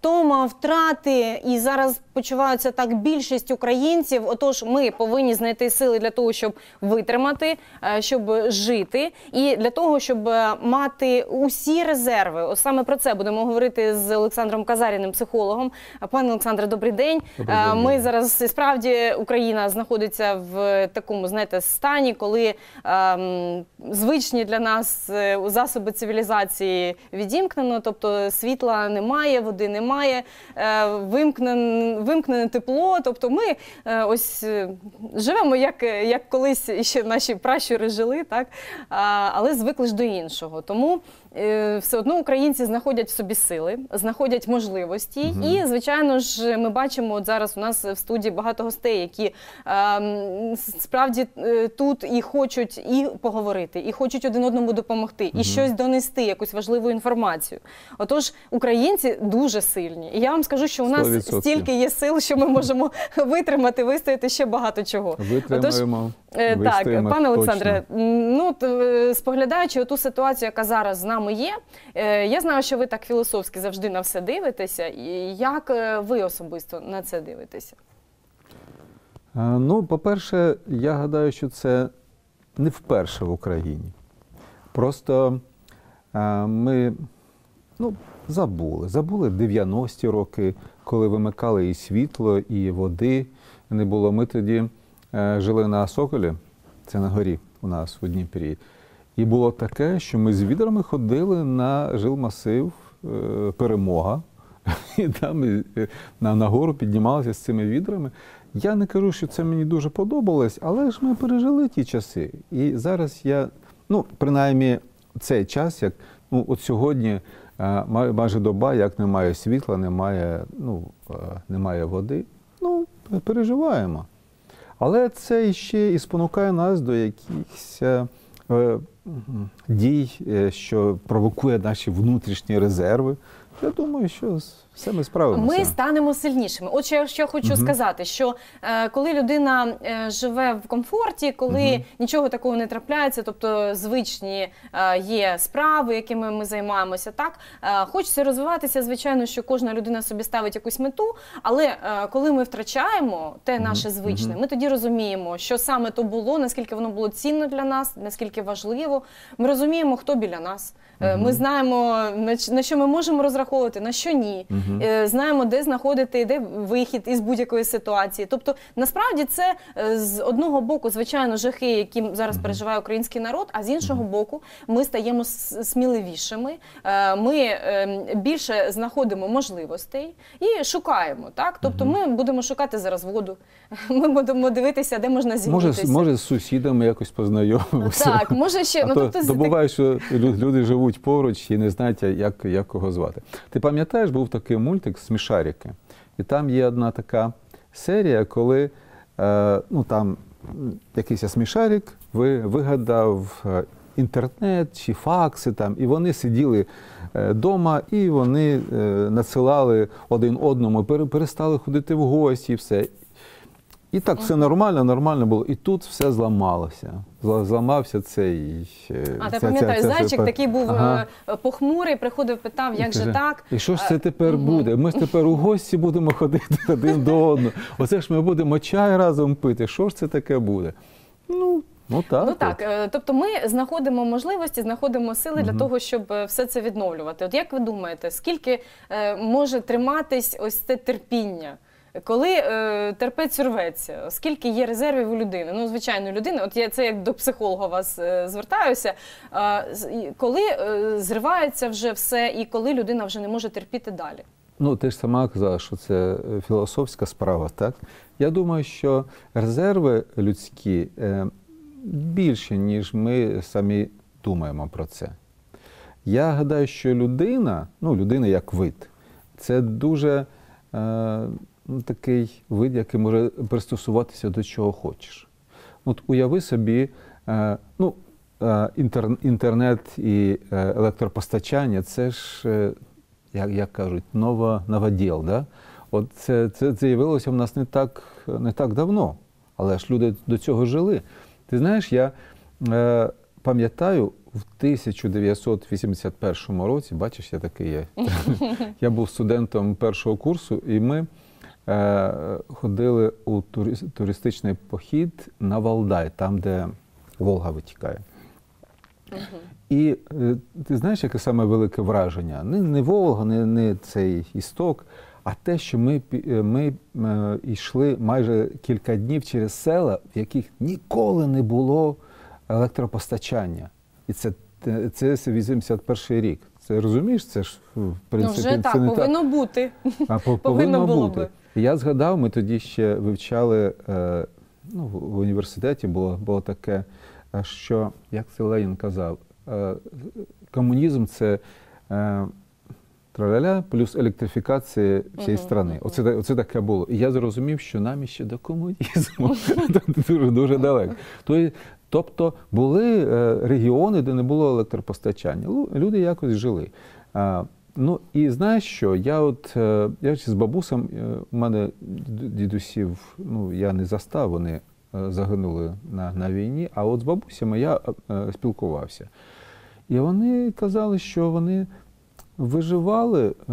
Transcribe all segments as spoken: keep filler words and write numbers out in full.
втома, втрати, і зараз почуваються так більшість українців. Отож, ми повинні знайти сили для того, щоб витримати, щоб жити, і для того, щоб мати усі резерви. Ось саме про це будемо говорити з Олександром Казаріним, психологом. Пане Олександре, добрий день. Добрий день. Ми зараз, справді, Україна знаходиться в такому, знаєте, стані, коли ем, звичні для нас засоби цивілізації відімкнено, тобто світла немає, води немає, е, вимкнене, вимкнене тепло, тобто ми е, ось живемо, як, як колись ще наші пращури жили, так? А, але звикли ж до іншого. Тому е, все одно українці знаходять в собі сили, знаходять можливості. Угу. І, звичайно ж, ми бачимо, от зараз у нас в студії багато гостей, які е, справді е, тут і хочуть і поговорити, і хочуть один одному допомогти, угу. і щось донести, якусь важливу інформацію. Отож, українці дуже сильні. І я вам скажу, що у нас сто відсотків стільки є сил, що ми можемо витримати, вистояти ще багато чого. Витримаємо, Отож, так, пане Олександре, ну, споглядаючи оту ситуацію, яка зараз з нами є, я знаю, що ви так філософськи завжди на все дивитеся. Як ви особисто на це дивитеся? Ну, по-перше, я гадаю, що це не вперше в Україні. Просто ми, ну, забули. Забули дев'яності роки, коли вимикали і світло, і води не було. Ми тоді жили на Соколі, це на горі у нас у Дніпрі. І було таке, що ми з відрами ходили на жилмасив Перемога. І там на, на гору піднімалися з цими відрами. Я не кажу, що це мені дуже подобалось, але ж ми пережили ті часи. І зараз я, ну, принаймні, цей час, як, ну, от сьогодні майже доба, як немає світла, немає, ну, немає води, ну, переживаємо. Але це ще і спонукає нас до якихось е, дій, що провокує наші внутрішні резерви. Я думаю, що все ми справимося. Ми станемо сильнішими. От що я що хочу uh-huh. сказати, що е, коли людина е, живе в комфорті, коли uh-huh. нічого такого не трапляється, тобто звичні е, є справи, якими ми займаємося, так, е, хочеться розвиватися, звичайно, що кожна людина собі ставить якусь мету, але е, коли ми втрачаємо те наше звичне, uh-huh. ми тоді розуміємо, що саме то було, наскільки воно було цінно для нас, наскільки важливо. Ми розуміємо, хто біля нас. Е, uh-huh. Ми знаємо, на, на що ми можемо розраховувати, на що ні. Uh-huh. Знаємо, де знаходити, де вихід із будь-якої ситуації. Тобто, насправді, це з одного боку, звичайно, жахи, які зараз uh-huh. переживає український народ, а з іншого uh-huh. боку, ми стаємо сміливішими, ми більше знаходимо можливостей і шукаємо. Так? Тобто, uh-huh. ми будемо шукати зараз воду, ми будемо дивитися, де можна зігрітися. Може, може з сусідами якось познайомимося. Так, може ще. Ну, тобто, то буває, що люди живуть поруч і не знають, як, як кого звати. Ти пам'ятаєш, був такий мультик «Смішарики». І там є одна така серія, коли е, ну, там якийсь смішарик вигадав інтернет чи факси, там, і вони сиділи вдома, і вони е, надсилали один одному, перестали ходити в гості і все. І так все нормально, нормально було. І тут все зламалося. Зламався цей... А, ти пам'ятаєш, зайчик це... такий був ага. похмурий, приходив, питав, як же так. І що ж це тепер буде? Ми ж тепер у гості будемо ходити один до одного. Оце ж ми будемо чай разом пити. Що ж це таке буде? Ну, ну так. Ну так, тобто ми знаходимо можливості, знаходимо сили угу. для того, щоб все це відновлювати. От як ви думаєте, скільки може триматись ось це терпіння? Коли е, терпець рветься, скільки є резервів у людини? Ну, звичайно, людина, от я це як до психолога вас е, звертаюся, е, коли е, зривається вже все і коли людина вже не може терпіти далі? Ну, ти ж сама казала, що це філософська справа, так? Я думаю, що резерви людські е, більше, ніж ми самі думаємо про це. Я гадаю, що людина, ну, людина як вид, це дуже... Е, такий вид, який може пристосуватися до чого хочеш. От уяви собі, е, ну, е, інтер, інтернет і електропостачання – це ж, е, як, як кажуть, нова, новоділ. Да? От це, це з'явилося в нас не так, не так давно, але ж люди до цього жили. Ти знаєш, я е, пам'ятаю, в тисяча дев'ятсот вісімдесят першому році, бачиш, я такий є, я був студентом першого курсу, і ми е, ходили у тури- туристичний похід на Валдай, там, де Волга витікає. І е, ти знаєш, яке саме велике враження? Не, не Волга, не, не цей істок, а те, що ми, пі- ми е, йшли майже кілька днів через села, в яких ніколи не було електропостачання. І це, це, це вісімдесят перший рік. Це розумієш? Це ж, в принципі, Ну, вже це так, не повинно бути. А по- Повинно було бути. би. Я згадав, ми тоді ще вивчали, е, ну, в в університеті було, було таке, е, що, як це Ленін казав, е, комунізм – це е, траля плюс електрифікація всієї Мгм, країни. мгм. Оце, та- оце таке було. І я зрозумів, що нам іще до комунізму дуже, дуже далеко. То- Тобто були е, регіони, де не було електропостачання. Лу- Люди якось жили. А, ну і знаєш що, я от, е, я ще з бабусем, е, у мене д- дідусів, ну я не застав, вони е, загинули на, на війні, а от з бабусями я е, спілкувався. І вони казали, що вони виживали, е,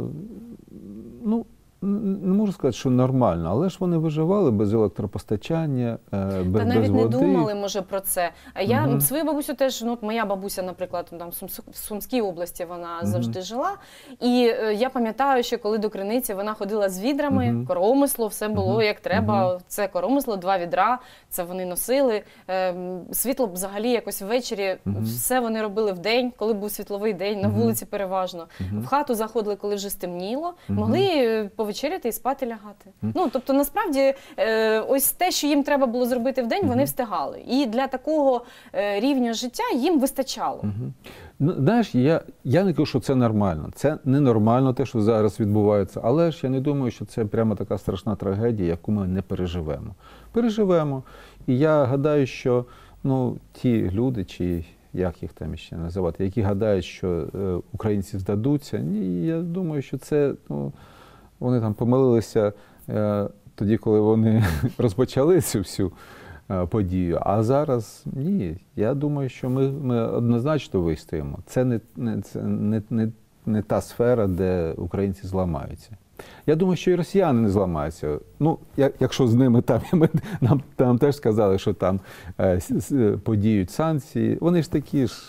ну, н- не можу сказати, що нормально, але ж вони виживали без електропостачання, е, без, Та навіть без не води. думали, може, про це. А я Мгм. свою бабусю теж, ну, от моя бабуся, наприклад, там, в Сумс- в Сумській області вона Мгм. завжди жила. І е, я пам'ятаю, що коли до Криниці вона ходила з відрами, Мгм. коромисло, все було Мгм. як треба. Мгм. Це коромисло, два відра, це вони носили. Е, світло взагалі якось ввечері, Мгм. все вони робили в день, коли був світловий день, на Мгм. вулиці переважно. Мгм. В хату заходили, коли вже стемніло, Мгм. могли е, повечеряти і спати лягати. Мгм. Ну, тобто, насправді, е, ось те, що їм треба було зробити в день, вони Мгм. встигали. І для такого е, рівня життя їм вистачало. Мгм. Ну, знаєш, я, я не кажу, що це нормально. Це ненормально, те, що зараз відбувається. Але ж я не думаю, що це прямо така страшна трагедія, яку ми не переживемо. Переживемо. І я гадаю, що ну, ті люди, чи як їх там ще називати, які гадають, що е, українці здадуться, ні, я думаю, що це, ну, вони там помилилися е, тоді, коли вони розпочали цю всю е, подію. А зараз ні. Я думаю, що ми, ми однозначно вистоїмо. Це не, не, це не, не, не та сфера, де українці зламаються. Я думаю, що і росіяни не зламаються. Ну, я- якщо з ними там, ми, нам, нам теж сказали, що там е, с- с- подіють санкції. Вони ж такі ж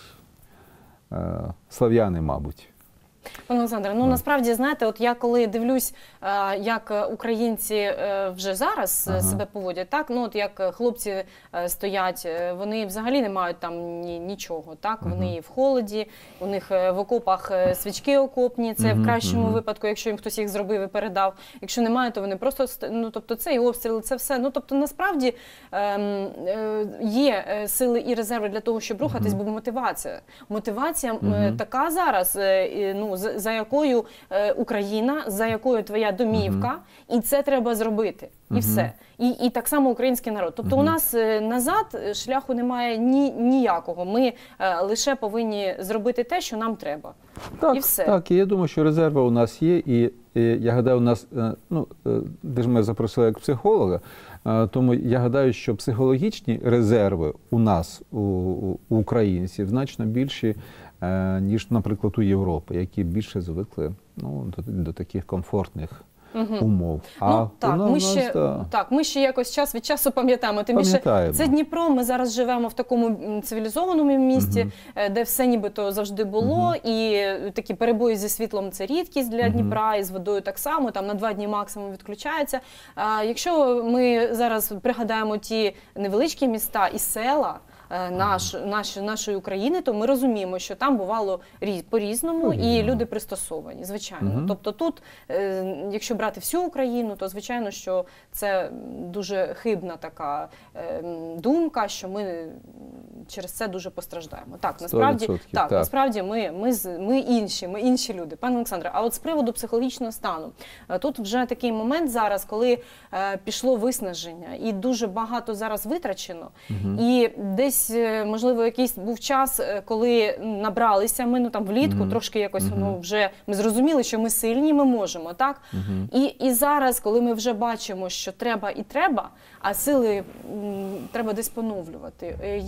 е, слав'яни, мабуть. Пане Олександре, ну Так. насправді, знаєте, от я коли дивлюсь, е, як українці е, вже зараз е, Ага. себе поводять, так, ну от як хлопці е, стоять, е, вони взагалі не мають там ні, нічого, так, Ага. вони в холоді, у них е, в окопах е, свічки окопні, це в Мгм, кращому мгм. випадку, якщо їм хтось їх зробив і передав, якщо немає, то вони просто, ст- ну тобто це і обстріли, це все, ну тобто насправді ем, е, є е, сили і резерви для того, щоб рухатись, Мгм. бо мотивація, мотивація е, Мгм. така зараз, е, і, ну, за, за якою е, Україна, за якою твоя домівка, і це треба зробити. І Мгм. все. І, і так само український народ. Тобто у Мгм. нас е, назад е, шляху немає ні, ніякого. Ми е, лише повинні зробити те, що нам треба. Так, І все. так, і я думаю, що резерви у нас є, і, і я гадаю, у нас, е, ну, е, де ж ми запросили як психолога, е, тому я гадаю, що психологічні резерви у нас, у, у у українців, значно більші, е, ніж, наприклад, у Європи, які більше звикли, ну, до, до таких комфортних Мгм. умов. Ну, так, у нас- ми у нас, ще, да. так, ми ще якось час від часу пам'ятаємо. Тим більше, Пам'ятаємо. це Дніпро, ми зараз живемо в такому м, цивілізованому місті, Мгм. е, де все нібито завжди було, Мгм. і е, такі перебої зі світлом – це рідкість для Мгм. Дніпра, і з водою так само, там на два дні максимум відключається. А якщо ми зараз пригадаємо ті невеличкі міста і села, е, наш, наш, нашої України, то ми розуміємо, що там бувало рі- по-різному, і По-різному. люди пристосовані, звичайно. Мгм. Тобто тут, е, якщо брати всю Україну, то звичайно, що це дуже хибна така е, м, думка, що ми м, через це дуже постраждаємо. Так, насправді, сто відсотків, так, так. насправді ми, ми, з- ми інші, ми інші люди. Пане Олександре, а от з приводу психологічного стану, е, тут вже такий момент зараз, коли е, пішло виснаження, і дуже багато зараз витрачено, Мгм. і десь, е, можливо, якийсь був час, е, коли набралися ми, ну там влітку, Мгм. трошки якось, Мгм. ну вже ми зрозуміли, що ми сильні, ми можемо, так? Мгм. І, і зараз, коли ми вже бачимо, що треба і треба, а сили м, треба десь поновлювати, е, які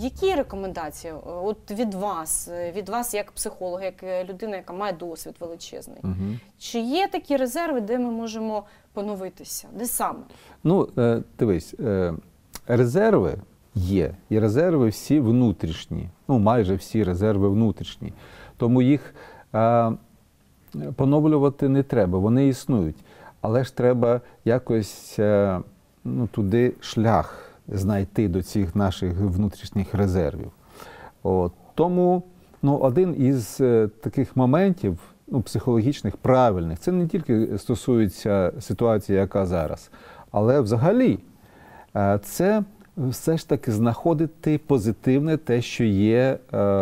рекомендації от від вас, від вас як психолога, як людина, яка має досвід величезний? Угу. Чи є такі резерви, де ми можемо поновитися? Де саме? Ну, е, дивись, е, резерви є. І резерви всі внутрішні. Ну, майже всі резерви внутрішні. Тому їх е, поновлювати не треба, вони існують. Але ж треба якось е, ну, туди шлях знайти до цих наших внутрішніх резервів. От. Тому ну, один із е, таких моментів, ну, психологічних, правильних, це не тільки стосується ситуації, яка зараз, але взагалі е, це все ж таки знаходити позитивне те, що є е,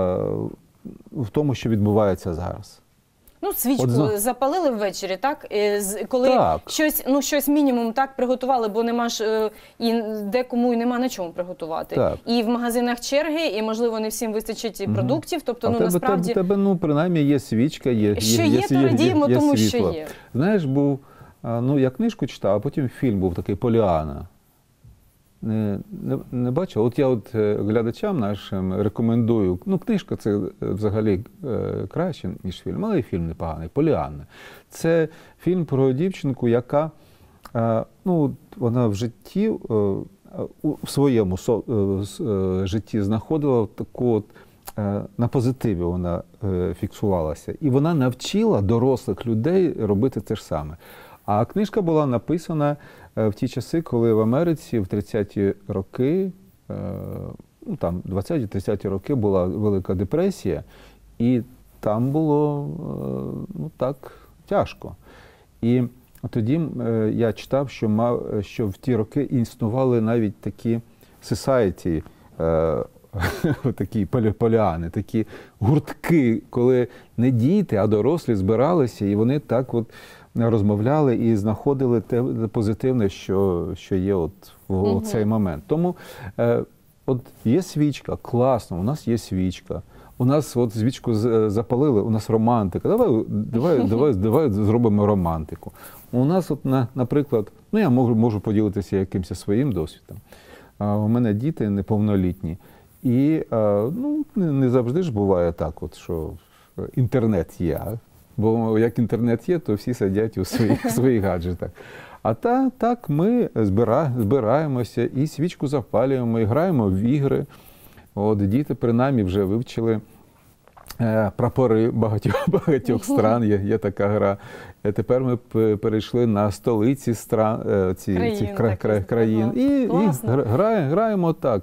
в тому, що відбувається зараз. Ну, свічку От зна- запалили ввечері, так? Е, з- Коли Так. щось, ну, щось мінімум так приготували, бо нема ж, е, і декому і нема на чому приготувати. Так. І в магазинах черги, і, можливо, не всім вистачить і Мгм. продуктів, тобто, А ну, в тебе, насправді, тебе, тебе, ну, принаймні, є свічка, є, що є, є, є, то є, радіємо є, є тому, що світло. є. Знаєш, був, а, ну, я книжку читав, а потім фільм був такий «Поліана». Не, не, не бачив? От я от е, глядачам нашим рекомендую. Ну, книжка це е, взагалі е, краще, ніж фільм, але і фільм непоганий. «Поліанна». Це фільм про дівчинку, яка е, ну, вона в житті, е, у в своєму со, е, с- е, житті знаходила таку от, е, на позитиві вона е, фіксувалася. І вона навчила дорослих людей робити те ж саме. А книжка була написана е, в ті часи, коли в Америці в тридцяті роки, е, ну там двадцяті-тридцяті роки була Велика депресія, і там було е, ну так тяжко. І тоді е, я читав, що мав, що в ті роки існували навіть такі society, е, такі полі- поліани, такі гуртки, коли не діти, а дорослі збиралися, і вони так от розмовляли і знаходили те позитивне, що, що є от в Мгм. цей момент. Тому е, от є свічка, класно, у нас є свічка. У нас от свічку з- запалили, у нас романтика. Давай, давай, давай, давай зробимо романтику. У нас, от, на, наприклад, ну я можу, можу поділитися якимось своїм досвідом. А, у мене діти неповнолітні. І а, ну, не, не завжди ж буває так, от, що інтернет є. а. Бо як інтернет є, то всі сидять у своїх, своїх гаджетах. А та, так ми збира, збираємося і свічку запалюємо, і граємо в ігри. От, діти принаймні вже вивчили е, прапори багатьох, багатьох стран, є, є така гра. Е, Тепер ми п- перейшли на столиці стран, е, ці, Країн цих кра, кра, таких, країн. ага. І, і Класно. гра- граємо, граємо так.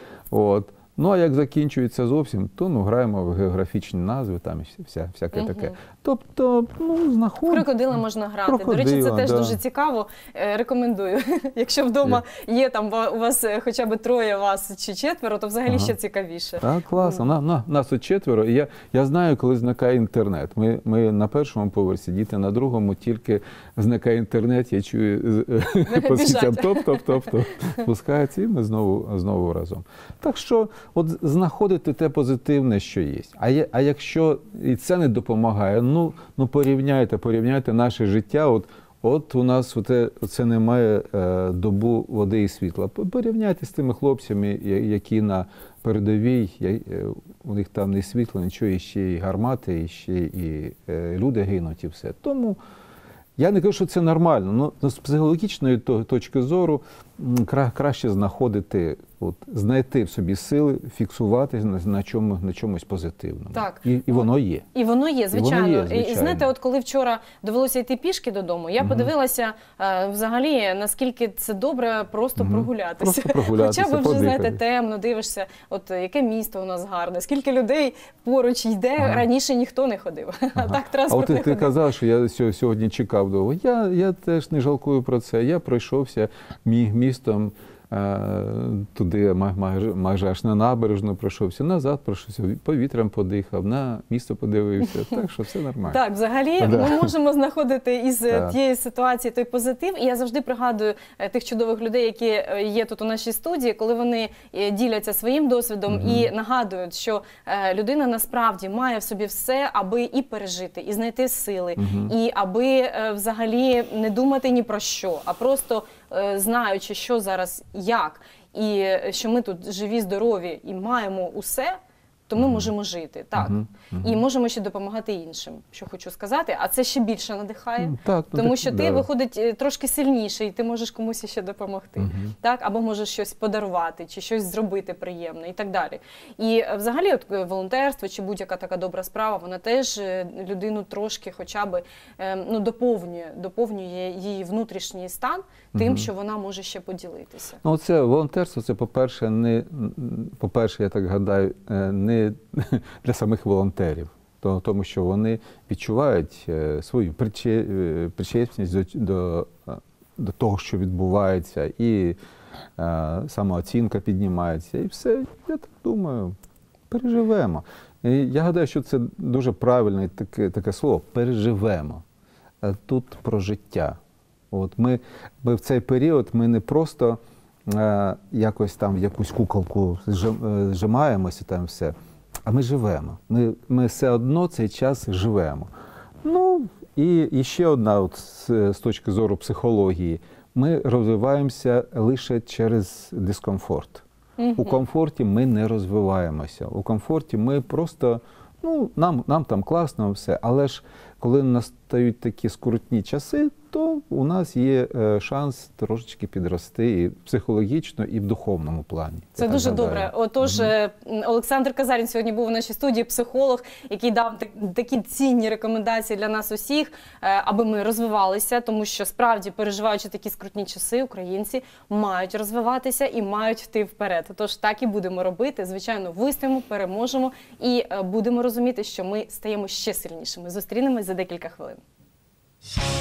От. Ну, а як закінчується зовсім, то ну, граємо в географічні назви, там і вся, всяке Мгм. таке. Тобто, ну, знаходимо. Крокодила можна грати. До речі, це Крокодила, теж да. дуже цікаво. Е, Рекомендую. Якщо вдома є там ва- у вас е, хоча б троє вас чи четверо, то взагалі Ага. ще цікавіше. Так, класно. На, на, нас тут четверо. І я, я знаю, коли зникає інтернет. Ми, ми на першому поверсі, діти на другому, тільки зникає інтернет, я чую е, по сітям топ-топ-топ-топ. Спускається, і ми знову, знову разом. Так що, от знаходити те позитивне, що є. А, є, а якщо і це не допомагає, ну, ну порівняйте, порівняйте наше життя. От, от у нас оте, це немає е, добу води і світла. Порівняйте з тими хлопцями, я- які на передовій, я- е, у них там не світло, нічого, і ще і гармати, і ще і е, люди гинуть, і все. Тому я не кажу, що це нормально, але з психологічної то- точки зору м, кра- краще знаходити, от, знайти в собі сили, фіксуватись на, на, чому, на чомусь позитивному. Так. І, і воно є. І воно є, воно звичайно. є, І звичайно. знаєте, от коли вчора довелося йти пішки додому, я Мгм. подивилася е, взагалі, наскільки це добре просто Мгм. прогулятися. Просто прогулятися, Хоча б вже, знаєте, подихати. темно, дивишся, от е, яке місто у нас гарне, скільки людей поруч йде, Ага. раніше ніхто не ходив. А Ага. так А транспорт от ти, не ти ходив. казав, що я сьо- сьогодні чекав довго. Я, я теж не жалкую про це. Я пройшовся мі, містом е, туди, май- майже, майже аж на набережну пройшовся, назад пройшовся, повітрям подихав, на місто подивився. Так що все нормально. Так, взагалі Да. ми можемо знаходити із е, Так. тієї ситуації той позитив. І я завжди пригадую е, тих чудових людей, які е, є тут у нашій студії, коли вони е, діляться своїм досвідом Мгм. і нагадують, що е, людина насправді має в собі все, аби і пережити, і знайти сили, Мгм. і аби е, взагалі не думати ні про що, а просто е, знаючи, що зараз як. і що ми тут живі, здорові і маємо усе, то ми можемо жити, так. Мгм, мгм. І можемо ще допомагати іншим, що хочу сказати. А це ще більше надихає, Ну, так, ну, тому так, що ти да. виходить е, трошки сильніше, і ти можеш комусь ще допомогти, Мгм. так? Або можеш щось подарувати, чи щось зробити приємне і так далі. І е, взагалі от, е, волонтерство чи будь-яка така добра справа, вона теж е, людину трошки хоча б е, ну, доповнює, доповнює її внутрішній стан тим, Мгм. що вона може ще поділитися. Ну, це волонтерство, це, по-перше, не, по-перше, я так гадаю, е, не для самих волонтерів, то- тому що вони відчувають е, свою приче- е, причесність до, до, е, до того, що відбувається, і е, самооцінка піднімається, і все, я так думаю, переживемо. І я гадаю, що це дуже правильне таке, таке слово «переживемо». Е, Тут про життя. От ми, ми в цей період ми не просто е, якось там в якусь куколку зжим- е, зжимаємося там все, а ми живемо. Ми, ми все одно цей час живемо. Ну, і, і ще одна, от, з, з точки зору психології, ми розвиваємося лише через дискомфорт. У комфорті ми не розвиваємося. У комфорті ми просто, ну, нам, нам там класно все, але ж коли настають такі скрутні часи, то у нас є е, шанс трошечки підрости і психологічно, і в духовному плані. Це я так дуже гадаю. добре. Отож, е, Олександр Казарін сьогодні був у нашій студії, психолог, який дав так- такі цінні рекомендації для нас усіх, е, аби ми розвивалися, тому що справді, переживаючи такі скрутні часи, українці мають розвиватися і мають йти вперед. Тож так і будемо робити. Звичайно, вистоїмо, переможемо і е, будемо розуміти, що ми стаємо ще сильнішими. Зустрінемось за декілька хвилин.